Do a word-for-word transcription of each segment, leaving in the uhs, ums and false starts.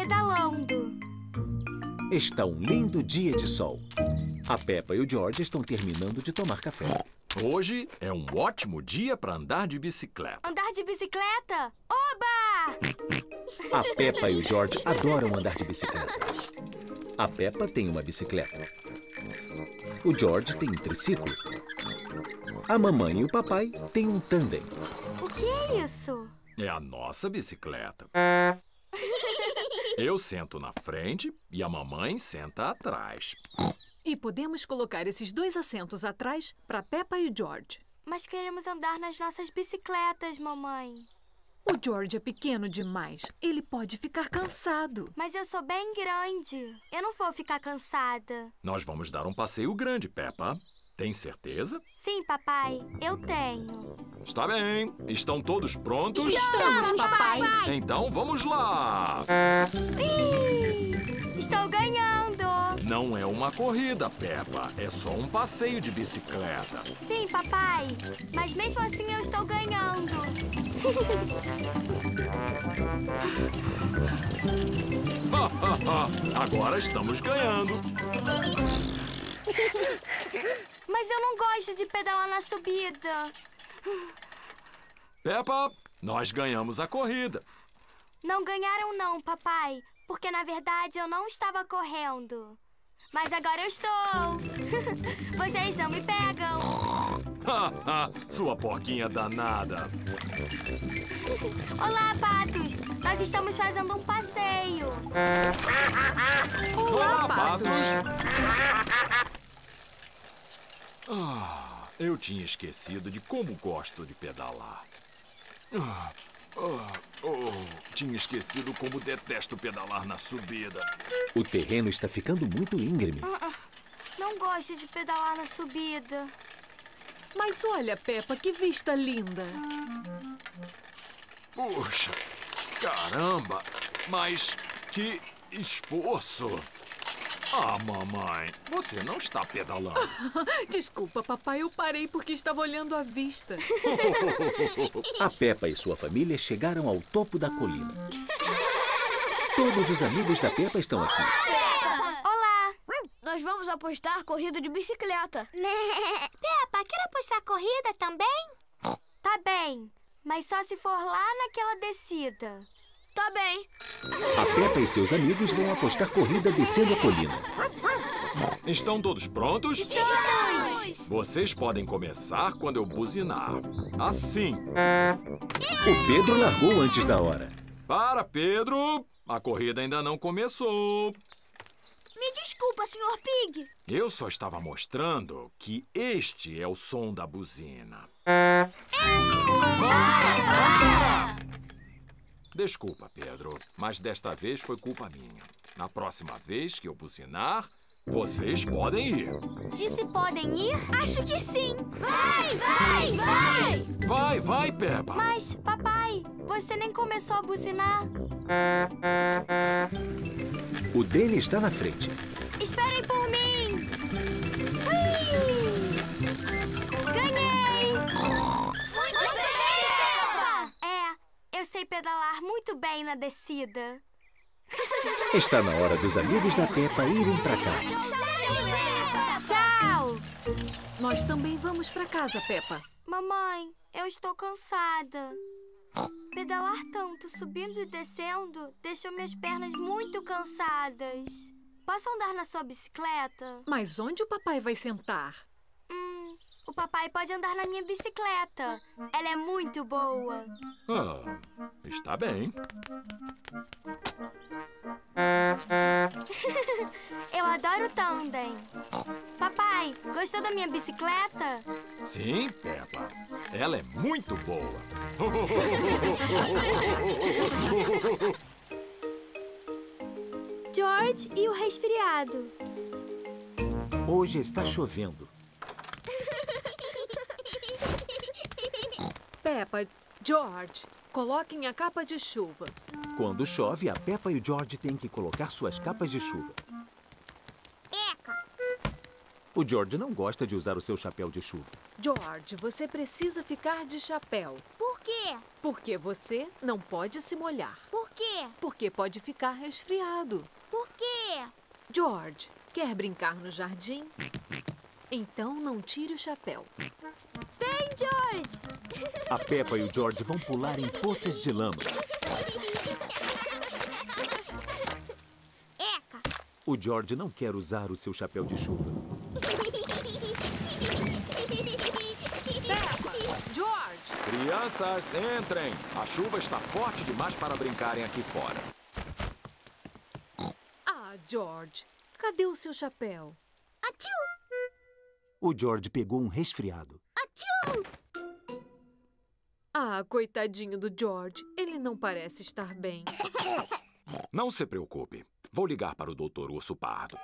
pedalando. Está um lindo dia de sol. A Peppa e o George estão terminando de tomar café. Hoje é um ótimo dia para andar de bicicleta. Andar de bicicleta? Oba! A Peppa e o George adoram andar de bicicleta. A Peppa tem uma bicicleta. O George tem um triciclo. A mamãe e o papai têm um tandem. O que é isso? É a nossa bicicleta. Eu sento na frente e a mamãe senta atrás. E podemos colocar esses dois assentos atrás para Peppa e o George. Mas queremos andar nas nossas bicicletas, mamãe. O George é pequeno demais. Ele pode ficar cansado. Mas eu sou bem grande. Eu não vou ficar cansada. Nós vamos dar um passeio grande, Peppa. Tem certeza? Sim, papai. Eu tenho. Está bem. Estão todos prontos? Estamos, papai. Então vamos lá. Ih, estou ganhando. Não é uma corrida, Peppa. É só um passeio de bicicleta. Sim, papai. Mas mesmo assim eu estou ganhando. Agora estamos ganhando. Mas eu não gosto de pedalar na subida. Peppa, nós ganhamos a corrida. Não ganharam não, papai. Porque, na verdade, eu não estava correndo. Mas agora eu estou. Vocês não me pegam. Sua porquinha danada. Olá, patos. Nós estamos fazendo um passeio. Olá, patos. Ah, eu tinha esquecido de como gosto de pedalar. Ah, ah, oh, tinha esquecido como detesto pedalar na subida. O terreno está ficando muito íngreme. Uh-uh. Não gosto de pedalar na subida. Mas olha, Peppa, que vista linda. Puxa, caramba, mas que esforço. Ah, mamãe, você não está pedalando. Desculpa, papai, eu parei porque estava olhando a vista. A Peppa e sua família chegaram ao topo da colina. Todos os amigos da Peppa estão aqui. Olá. Nós vamos apostar corrida de bicicleta. Peppa, quer apostar corrida também? Tá bem, mas só se for lá naquela descida. Tá bem. A Peppa e seus amigos vão apostar corrida descendo a colina. Estão todos prontos? Estamos! Vocês podem começar quando eu buzinar. Assim. O Pedro largou antes da hora. Para, Pedro! A corrida ainda não começou. Me desculpa, senhor Pig. Eu só estava mostrando que este é o som da buzina. Desculpa, Pedro, mas desta vez foi culpa minha. Na próxima vez que eu buzinar, vocês podem ir. Disse podem ir? Acho que sim. Vai, vai, vai! Vai, vai, Peppa. Mas, papai, você nem começou a buzinar. O Danny está na frente. Esperem por mim! Ui! Ganhei! Muito bem, Peppa! É, eu sei pedalar muito bem na descida. Está na hora dos amigos da Peppa irem para casa. Tchau! Nós também vamos para casa, Peppa. Mamãe, eu estou cansada. Pedalar tanto, subindo e descendo, deixou minhas pernas muito cansadas. Posso andar na sua bicicleta? Mas onde o papai vai sentar? Hum, o papai pode andar na minha bicicleta. Ela é muito boa. Ah, está bem. Eu adoro tandem. Papai, gostou da minha bicicleta? Sim, Peppa. Ela é muito boa. George e o resfriado. Hoje está chovendo. Peppa, George, coloquem a capa de chuva. Quando chove, a Peppa e o George têm que colocar suas capas de chuva. Eca. O George não gosta de usar o seu chapéu de chuva. George, você precisa ficar de chapéu. Por quê? Porque você não pode se molhar. Por quê? Porque pode ficar resfriado. Por quê? George, quer brincar no jardim? Então não tire o chapéu. Vem, George! A Peppa e o George vão pular em poças de lama. Eca! O George não quer usar o seu chapéu de chuva. Peppa! George! Crianças, entrem! A chuva está forte demais para brincarem aqui fora. Ah, George, cadê o seu chapéu? Atiu! O George pegou um resfriado. Atiu! Ah, coitadinho do George. Ele não parece estar bem. Não se preocupe. Vou ligar para o doutor Urso Pardo.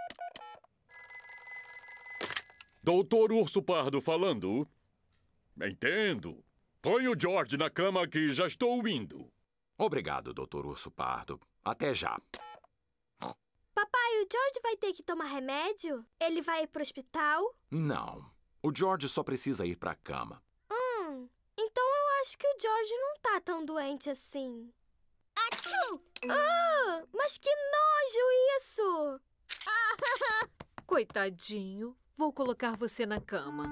Doutor Urso Pardo falando. Entendo. Põe o George na cama que já estou indo. Obrigado, doutor Urso Pardo. Até já. Papai, o George vai ter que tomar remédio? Ele vai ir pro hospital? Não. O George só precisa ir para a cama. Hum, então eu acho que o George não tá tão doente assim. Atiu! Ah, mas que nojo isso! Coitadinho. Vou colocar você na cama.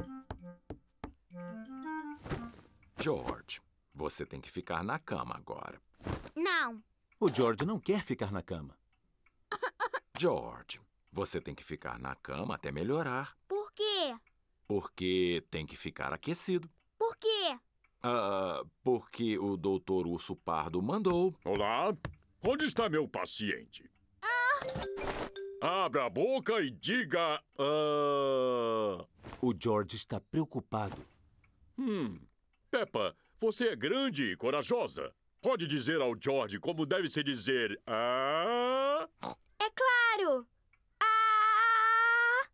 George, você tem que ficar na cama agora. Não. O George não quer ficar na cama. George, você tem que ficar na cama até melhorar. Por quê? Porque tem que ficar aquecido. Por quê? Ah, porque o doutor Urso Pardo mandou. Olá, onde está meu paciente? Abra a boca e diga... Ah... O George está preocupado. Hum, Peppa, você é grande e corajosa. Pode dizer ao George como deve se dizer... Ah... É claro! Ah!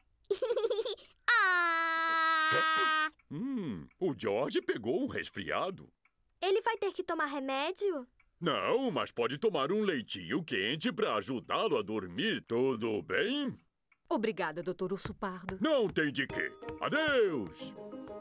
Ah! Hum, o George pegou um resfriado. Ele vai ter que tomar remédio? Não, mas pode tomar um leitinho quente para ajudá-lo a dormir. Tudo bem? Obrigada, doutor Urso Pardo. Não tem de quê. Adeus!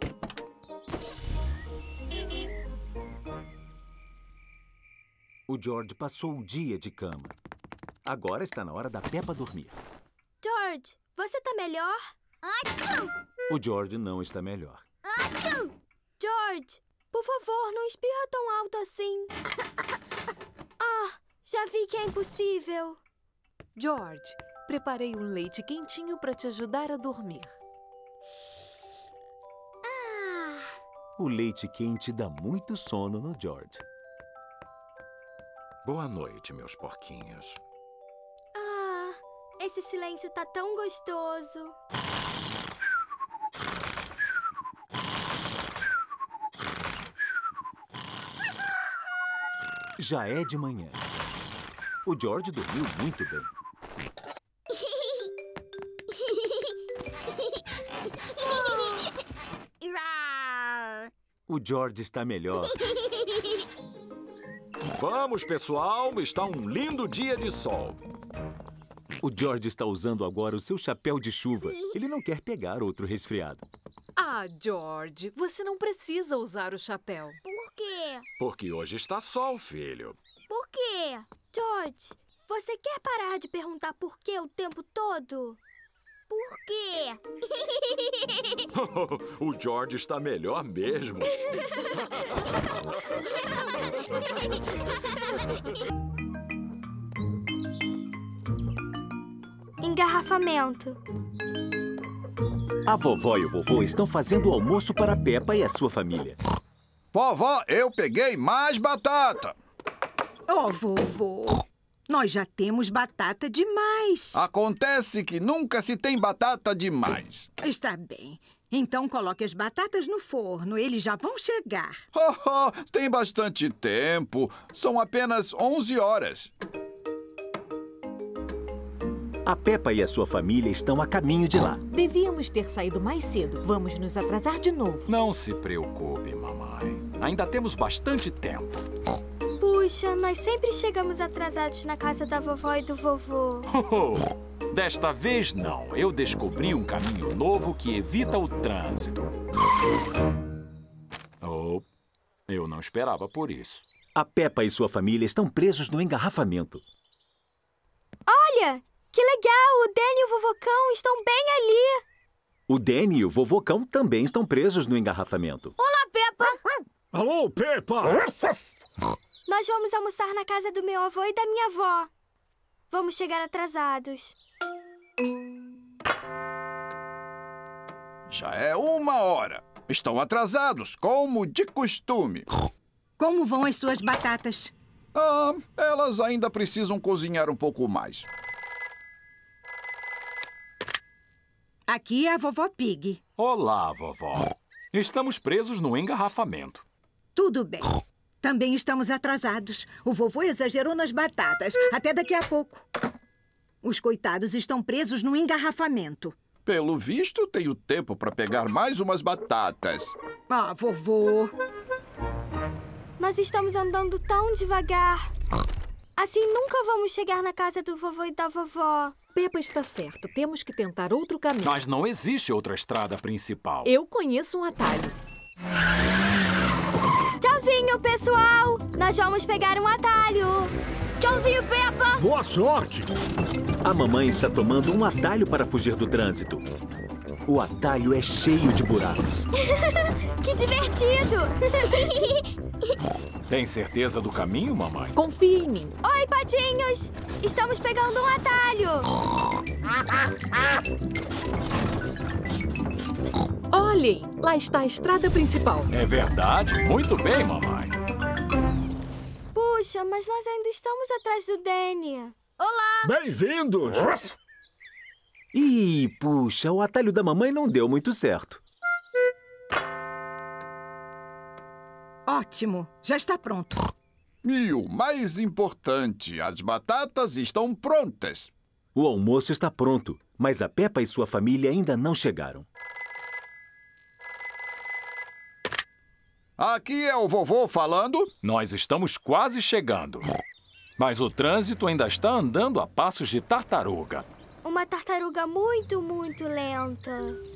O George passou o dia de cama. Agora está na hora da Peppa dormir. George, você tá melhor? Atiu! O George não está melhor. Atiu! George, por favor, não espirra tão alto assim. Ah, já vi que é impossível. George, preparei um leite quentinho para te ajudar a dormir. Ah! O leite quente dá muito sono no George. Boa noite, meus porquinhos. Ah, esse silêncio tá tão gostoso. Já é de manhã. O George dormiu muito bem. O George está melhor. Vamos, pessoal. Está um lindo dia de sol. O George está usando agora o seu chapéu de chuva. Ele não quer pegar outro resfriado. Ah, George, você não precisa usar o chapéu. Por quê? Porque hoje está sol, filho. Por quê? George, você quer parar de perguntar por quê o tempo todo? Por quê? O George está melhor mesmo. Engarrafamento. A vovó e o vovô estão fazendo o almoço para a Peppa e a sua família. Vovó, eu peguei mais batata. Oh, vovô, nós já temos batata demais. Acontece que nunca se tem batata demais. Está bem. Então coloque as batatas no forno. Eles já vão chegar. Oh, oh, tem bastante tempo. São apenas onze horas. A Peppa e a sua família estão a caminho de lá. Devíamos ter saído mais cedo. Vamos nos atrasar de novo. Não se preocupe, mamãe. Ainda temos bastante tempo. Puxa, nós sempre chegamos atrasados na casa da vovó e do vovô. Oh, desta vez não. Eu descobri um caminho novo que evita o trânsito. Oh, eu não esperava por isso. A Peppa e sua família estão presos no engarrafamento. Olha, que legal! O Danny e o Vovocão estão bem ali. O Danny e o Vovocão também estão presos no engarrafamento. Olá, Peppa! Alô, Peppa! Nós vamos almoçar na casa do meu avô e da minha avó. Vamos chegar atrasados. Já é uma hora. Estão atrasados, como de costume. Como vão as suas batatas? Ah, elas ainda precisam cozinhar um pouco mais. Aqui é a vovó Pig. Olá, vovó. Estamos presos no engarrafamento. Tudo bem. Também estamos atrasados. O vovô exagerou nas batatas. Até daqui a pouco. Os coitados estão presos no engarrafamento. Pelo visto, tenho tempo para pegar mais umas batatas. Ah, vovô. Nós estamos andando tão devagar. Assim nunca vamos chegar na casa do vovô e da vovó. Peppa está certa. Temos que tentar outro caminho. Mas não existe outra estrada principal. Eu conheço um atalho. Tchauzinho, pessoal! Nós vamos pegar um atalho. Tchauzinho, Peppa! Boa sorte! A mamãe está tomando um atalho para fugir do trânsito. O atalho é cheio de buracos. Que divertido! Tem certeza do caminho, mamãe? Confie em mim. Oi, patinhos! Estamos pegando um atalho. Olhem, lá está a estrada principal. É verdade? Muito bem, mamãe. Puxa, mas nós ainda estamos atrás do Danny. Olá! Bem-vindos! Ih, puxa, o atalho da mamãe não deu muito certo. Ótimo. Já está pronto. E o mais importante, as batatas estão prontas. O almoço está pronto, mas a Peppa e sua família ainda não chegaram. Aqui é o vovô falando. Nós estamos quase chegando. Mas o trânsito ainda está andando a passos de tartaruga. Uma tartaruga muito, muito lenta.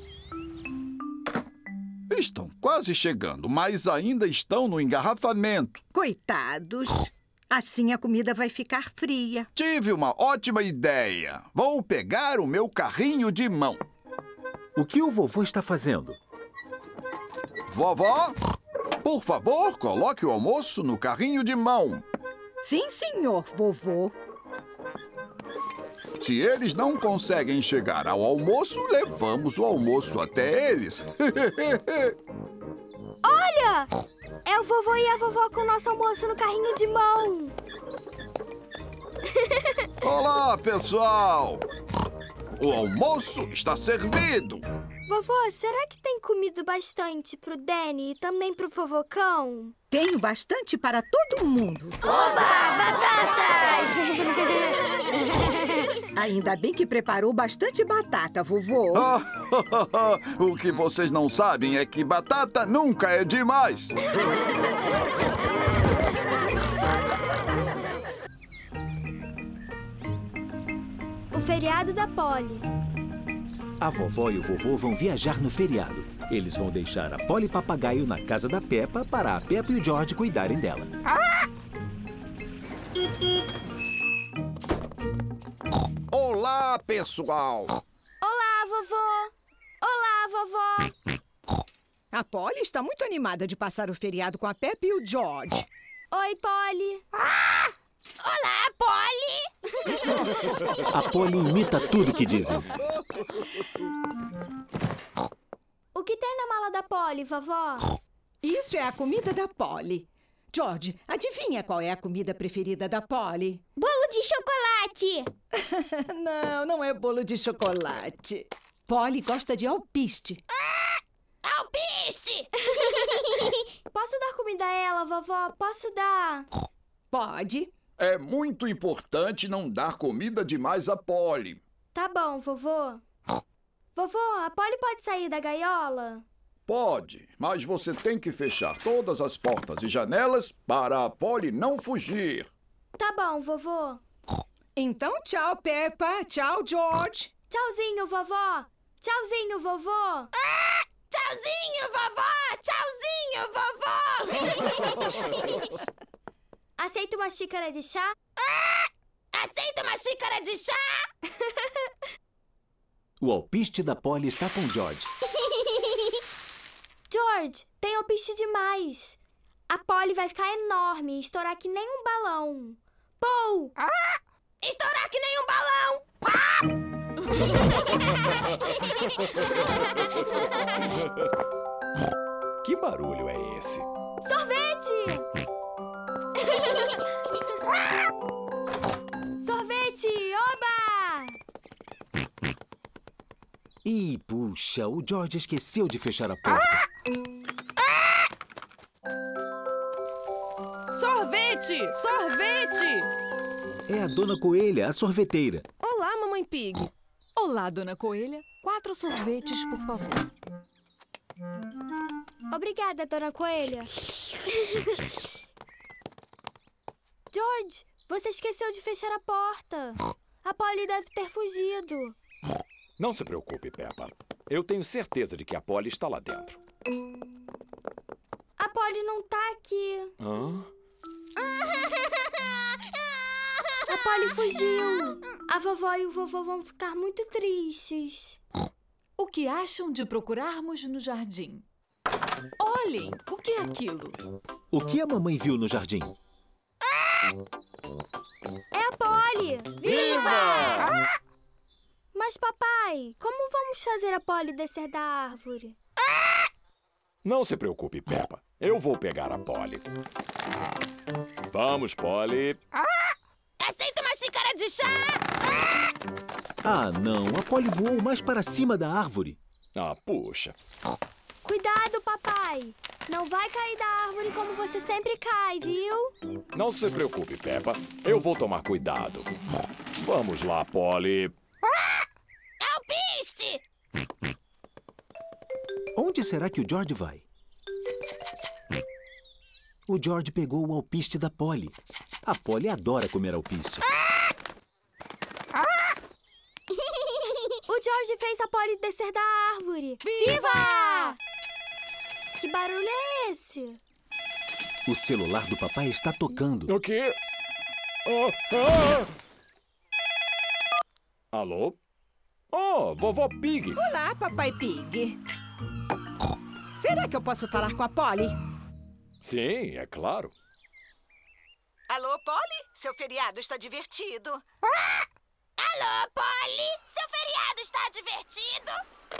Estão quase chegando, mas ainda estão no engarrafamento. Coitados. Assim a comida vai ficar fria. Tive uma ótima ideia. Vou pegar o meu carrinho de mão. O que o vovô está fazendo? Vovó, por favor, coloque o almoço no carrinho de mão. Sim, senhor, vovô. Se eles não conseguem chegar ao almoço, levamos o almoço até eles. Olha! É o vovô e a vovó com o nosso almoço no carrinho de mão. Olá, pessoal! O almoço está servido. Vovô, será que tem comido bastante pro Danny e também pro vovocão? Tenho bastante para todo mundo. Oba, batatas! Ainda bem que preparou bastante batata, vovô. O que vocês não sabem é que batata nunca é demais. O feriado da Polly. A vovó e o vovô vão viajar no feriado. Eles vão deixar a Polly Papagaio na casa da Peppa para a Peppa e o George cuidarem dela. Olá, pessoal! Olá, vovô! Olá, vovó! A Polly está muito animada de passar o feriado com a Peppa e o George. Oi, Polly! Ah! Olá, Polly! A Polly imita tudo que dizem. O que tem na mala da Polly, vovó? Isso é a comida da Polly. George, adivinha qual é a comida preferida da Polly? Bolo de chocolate! Não, não é bolo de chocolate. Polly gosta de alpiste. Ah, alpiste! Posso dar comida a ela, vovó? Posso dar? Pode. É muito importante não dar comida demais a Polly. Tá bom, vovô. Vovô, a Polly pode sair da gaiola? Pode, mas você tem que fechar todas as portas e janelas para a Polly não fugir. Tá bom, vovô. Então, tchau, Peppa. Tchau, George. Tchauzinho, vovó. Tchauzinho, vovô. Ah! Tchauzinho, vovó! Tchauzinho, vovó! Aceita uma xícara de chá? Ah! Aceita uma xícara de chá? O alpiste da Polly está com George. George, tem alpiste demais. A Polly vai ficar enorme e estourar que nem um balão. Pou! Ah! Estourar que nem um balão! Que barulho é esse? Sorvete! Sorvete! Oba! Ih, puxa, o George esqueceu de fechar a porta. Sorvete! Sorvete! É a Dona Coelha, a sorveteira. Olá, Mamãe Pig. Olá, Dona Coelha. Quatro sorvetes, por favor. Obrigada, Dona Coelha. George, você esqueceu de fechar a porta. A Polly deve ter fugido. Não se preocupe, Peppa. Eu tenho certeza de que a Polly está lá dentro. A Polly não tá aqui. Hã? A Polly fugiu. A vovó e o vovô vão ficar muito tristes. O que acham de procurarmos no jardim? Olhem, o que é aquilo? O que a mamãe viu no jardim? É a Polly! Viva! Mas, papai, como vamos fazer a Polly descer da árvore? Não se preocupe, Peppa. Eu vou pegar a Polly. Vamos, Polly. Aceita uma xícara de chá? Ah, não. A Polly voou mais para cima da árvore. Ah, puxa. Cuidado, papai. Não vai cair da árvore como você sempre cai, viu? Não se preocupe, Peppa. Eu vou tomar cuidado. Vamos lá, Polly. Alpiste! Onde será que o George vai? O George pegou o alpiste da Polly. A Polly adora comer alpiste. O George fez a Polly descer da árvore. Viva! Que barulho é esse? O celular do papai está tocando. O quê? Ah, ah. Alô? Oh, vovó Pig. Olá, Papai Pig. Será que eu posso falar com a Polly? Sim, é claro. Alô, Polly? Seu feriado está divertido. Alô, Polly? Seu feriado está divertido?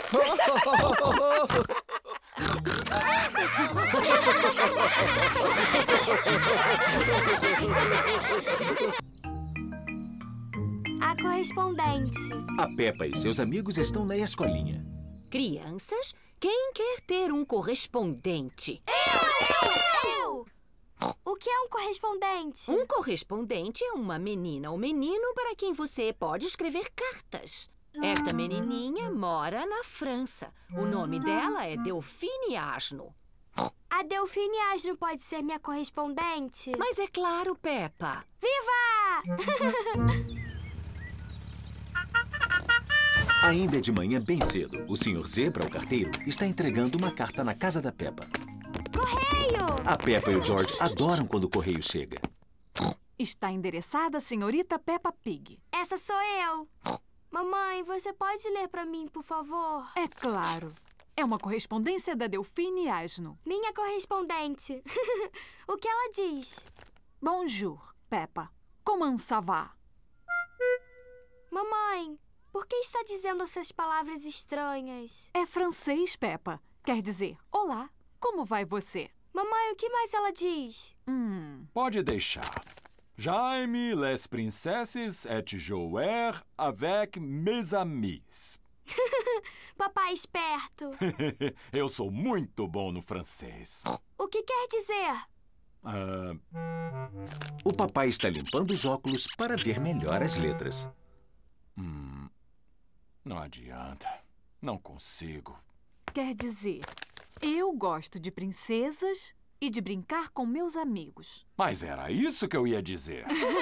A correspondente. A Peppa e seus amigos estão na escolinha. Crianças, quem quer ter um correspondente? Eu! O que é um correspondente? Um correspondente é uma menina ou menino para quem você pode escrever cartas. Esta menininha mora na França. O nome dela é Delphine Asno. A Delphine Asno pode ser minha correspondente? Mas é claro, Peppa. Viva! Ainda é de manhã bem cedo. O senhor Zebra, o carteiro, está entregando uma carta na casa da Peppa. Correio! A Peppa e o George adoram quando o correio chega. Está endereçada a senhorita Peppa Pig. Essa sou eu. Mamãe, você pode ler para mim, por favor? É claro. É uma correspondência da Delphine Asno. Minha correspondente. O que ela diz? Bonjour, Peppa. Comment ça va? Mamãe, por que está dizendo essas palavras estranhas? É francês, Peppa. Quer dizer, olá, como vai você? Mamãe, o que mais ela diz? Hum. Pode deixar. J'aime les princesses et jouer avec mes amis. Papai esperto. Eu sou muito bom no francês. O que quer dizer? Uh... O papai está limpando os óculos para ver melhor as letras. Hum, não adianta. Não consigo. Quer dizer, eu gosto de princesas e de brincar com meus amigos. Mas era isso que eu ia dizer.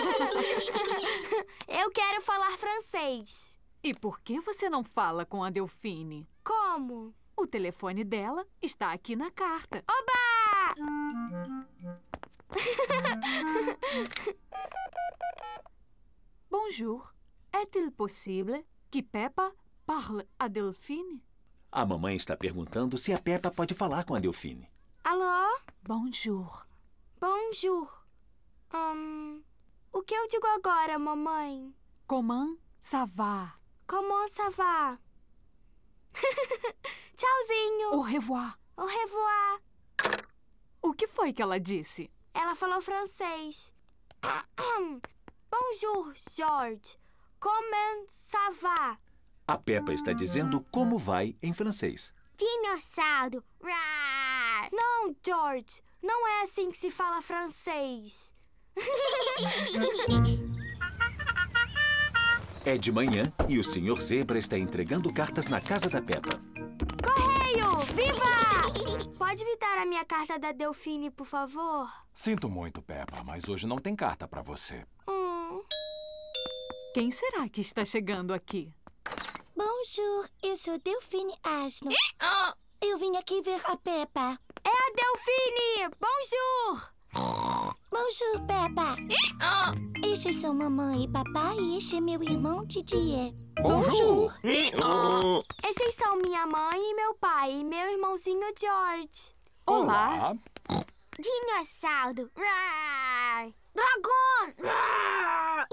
Eu quero falar francês. E por que você não fala com a Delphine? Como? O telefone dela está aqui na carta. Oba! Bonjour. Est-il possible que Peppa parle à Delphine? A mamãe está perguntando se a Peppa pode falar com a Delphine. Alô? Bonjour. Bonjour. Hum, o que eu digo agora, mamãe? Comment ça va? Comment ça va? Tchauzinho. Au revoir. Au revoir. O que foi que ela disse? Ela falou francês. Bonjour, George. Comment ça va? A Peppa está dizendo como vai em francês. Dinossauro. Rar. Não, George. Não é assim que se fala francês. É de manhã e o senhor Zebra está entregando cartas na casa da Peppa. Correio! Viva! Pode me dar a minha carta da Delphine, por favor? Sinto muito, Peppa, mas hoje não tem carta pra você. Hum. Quem será que está chegando aqui? Bonjour, eu sou Delphine Asno. Eu vim aqui ver a Peppa. É a Delphine! Bonjour! Bonjour, Peppa. Estes são mamãe e papai e este é meu irmão Didier. Bonjour! Esses são minha mãe e meu pai e meu irmãozinho George. Olá. Dinossauro. Rar. Dragão. Rar.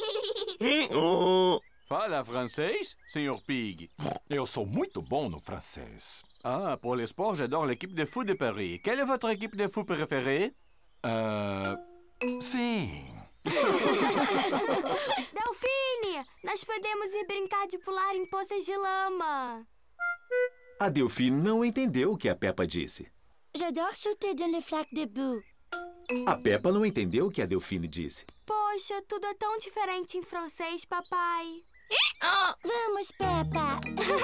Fala francês, senhor Pig? Eu sou muito bom no francês. Ah, pour les sports, j'adore l'équipe de foot de Paris. Quelle est votre équipe de foot préférée? Ah, sim. Delphine, nós podemos ir brincar de pular em poças de lama. A Delphine não entendeu o que a Peppa disse. J'adore sauter dans les flaques de boue. A Peppa não entendeu o que a Delphine disse. Poxa, tudo é tão diferente em francês, papai. Vamos, Peppa.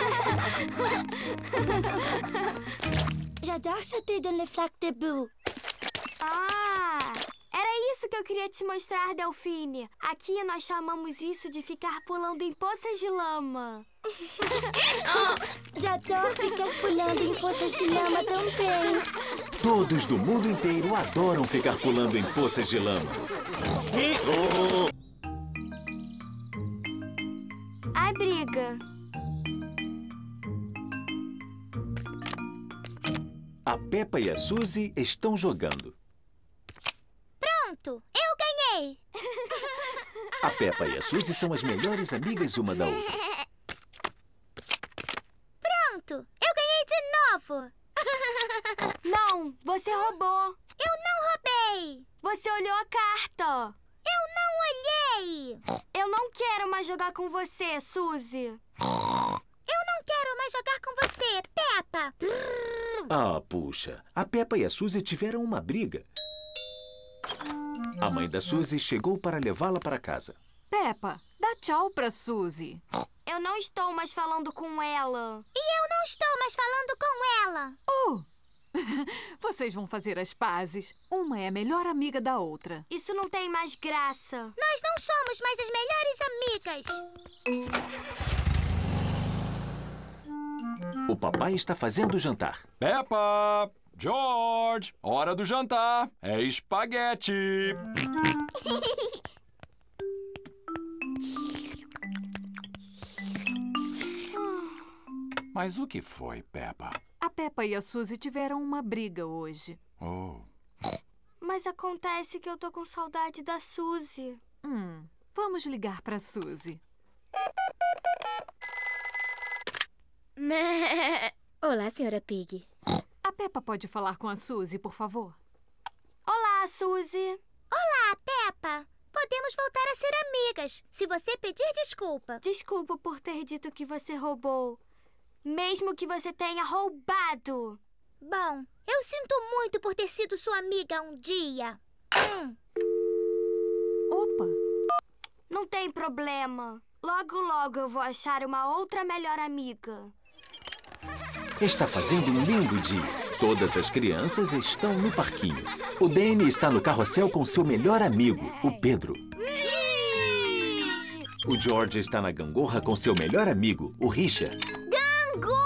J'adore sauter dans les flaques de boue. Ah, era isso que eu queria te mostrar, Delphine. Aqui nós chamamos isso de ficar pulando em poças de lama. J'adore ficar pulando em poças de lama também. Todos do mundo inteiro adoram ficar pulando em poças de lama. Ai, briga. A Peppa e a Suzy estão jogando. Pronto, eu ganhei. A Peppa e a Suzy são as melhores amigas uma da outra. Pronto, eu ganhei de novo. Não, você roubou. Eu não roubei. Você olhou a carta. Eu não olhei. Eu não quero mais jogar com você, Suzy. Eu não quero mais jogar com você, Peppa. Ah, puxa. A Peppa e a Suzy tiveram uma briga. A mãe da Suzy chegou para levá-la para casa. Peppa, dá tchau pra Suzy. Eu não estou mais falando com ela. E eu não estou mais falando com ela. Oh! Vocês vão fazer as pazes. Uma é a melhor amiga da outra. Isso não tem mais graça. Nós não somos mais as melhores amigas. O papai está fazendo o jantar. Peppa! George! Hora do jantar! É espaguete! Mas o que foi, Peppa? A Peppa e a Suzy tiveram uma briga hoje. Oh. Mas acontece que eu tô com saudade da Suzy. Hum, vamos ligar pra Suzy. Olá, senhora Pig. A Peppa pode falar com a Suzy, por favor? Olá, Suzy. Olá, Peppa. Podemos voltar a ser amigas, se você pedir desculpa. Desculpa por ter dito que você roubou. Mesmo que você tenha roubado. Bom, eu sinto muito por ter sido sua amiga um dia. Hum. Opa! Não tem problema. Logo, logo eu vou achar uma outra melhor amiga. Está fazendo um lindo dia. Todas as crianças estão no parquinho. O Danny está no carrossel com seu melhor amigo, o Pedro. O George está na gangorra com seu melhor amigo, o Richard.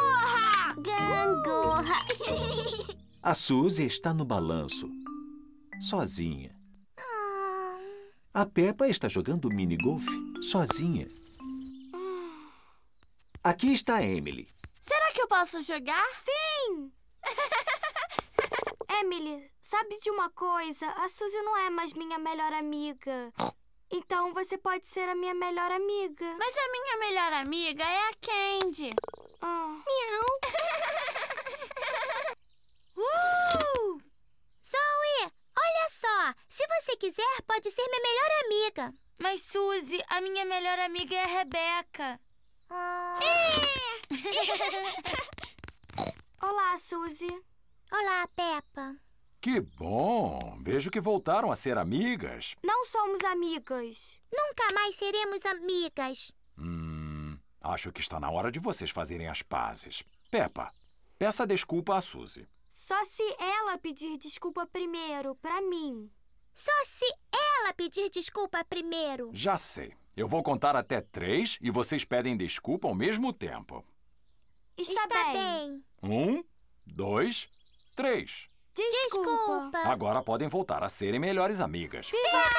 Gangorra! Gangorra! A Suzy está no balanço. sozinha. A Peppa está jogando mini-golf sozinha. Aqui está a Emily. Será que eu posso jogar? Sim! Emily, sabe de uma coisa? A Suzy não é mais minha melhor amiga. Então você pode ser a minha melhor amiga. Mas a minha melhor amiga é a Candy. Ah. Miau. Uh! Zoe, olha só. Se você quiser, pode ser minha melhor amiga. Mas, Suzy, a minha melhor amiga é a Rebeca. Ah. Olá, Suzy. Olá, Peppa. Que bom! Vejo que voltaram a ser amigas. Não somos amigas. Nunca mais seremos amigas. Hum, acho que está na hora de vocês fazerem as pazes. Peppa, peça desculpa a Suzy. Só se ela pedir desculpa primeiro, pra mim. Só se ela pedir desculpa primeiro. Já sei. Eu vou contar até três e vocês pedem desculpa ao mesmo tempo. Está, Está bem. bem. Um, dois, três. Desculpa. Desculpa. Agora podem voltar a serem melhores amigas.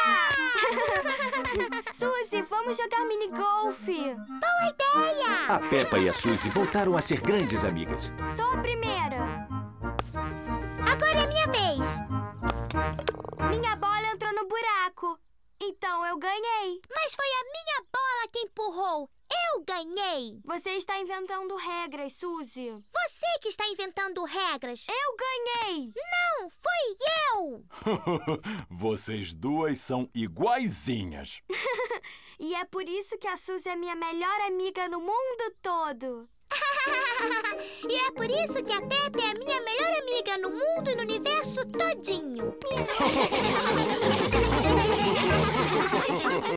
Suzy, vamos jogar mini-golfe. Boa ideia! A Peppa e a Suzy voltaram a ser grandes amigas. Sou a primeira. Agora é minha vez. Minha bola entrou no buraco. Então eu ganhei. Mas foi a minha bola que empurrou. Eu ganhei. Você está inventando regras, Suzy. Você que está inventando regras. Eu ganhei. Não, fui eu. Vocês duas são iguaizinhas. E é por isso que a Suzy é minha melhor amiga no mundo todo. E é por isso que a Peppa é a minha melhor amiga no mundo e no universo todinho.